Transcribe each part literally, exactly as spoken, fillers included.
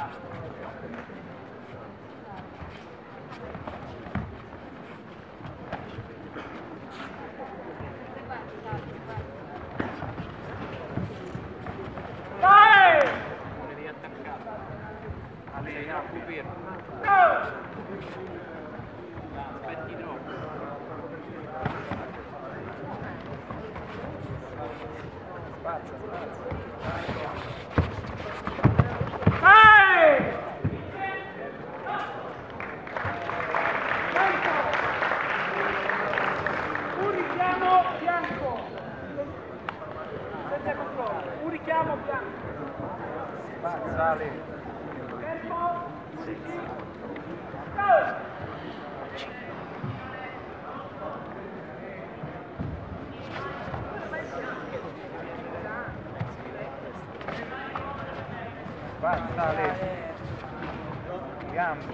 Aspetti troppo. Spazza, spazza. Ehi! Un richiamo bianco. Senza controllo. Un richiamo bianco. Spazza, Ale. Fermo. Spazza, Ale. Gambe.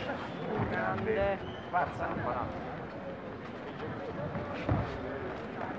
Grande. Spazza.